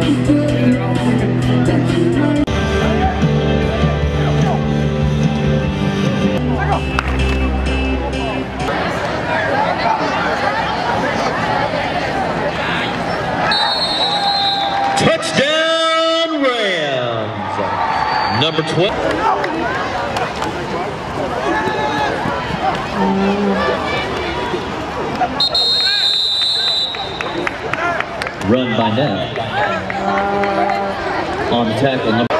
Touchdown Rams! Number 12. Run by Neff. On the tackle, number